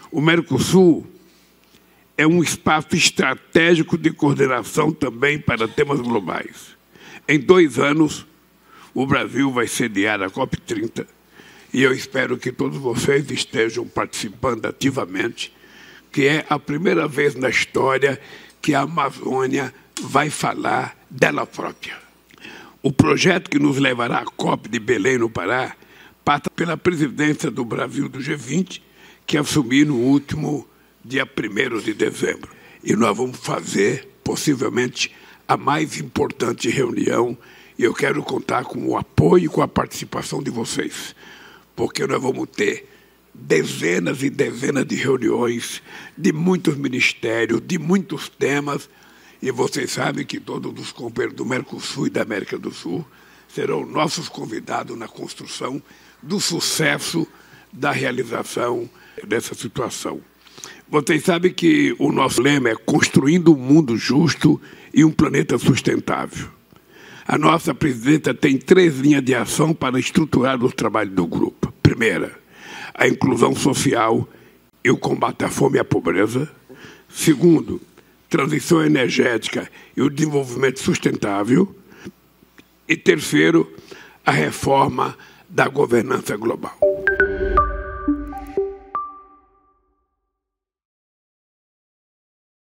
O Mercosul é um espaço estratégico de coordenação também para temas globais. Em 2 anos, o Brasil vai sediar a COP30 e eu espero que todos vocês estejam participando ativamente, que é a primeira vez na história que a Amazônia vai falar dela própria. O projeto que nos levará à COP de Belém, no Pará, passa pela presidência do Brasil do G20, que assumi no último dia 1º de dezembro. E nós vamos fazer, possivelmente, a mais importante reunião, e eu quero contar com o apoio e com a participação de vocês, porque nós vamos ter dezenas e dezenas de reuniões, de muitos ministérios, de muitos temas, e vocês sabem que todos os companheiros do Mercosul e da América do Sul serão nossos convidados na construção do sucesso da realização dessa situação. Vocês sabem que o nosso lema é construindo um mundo justo e um planeta sustentável. A nossa presidenta tem 3 linhas de ação para estruturar o trabalho do grupo. Primeira, a inclusão social e o combate à fome e à pobreza. Segundo, transição energética e o desenvolvimento sustentável. E terceiro, a reforma da governança global.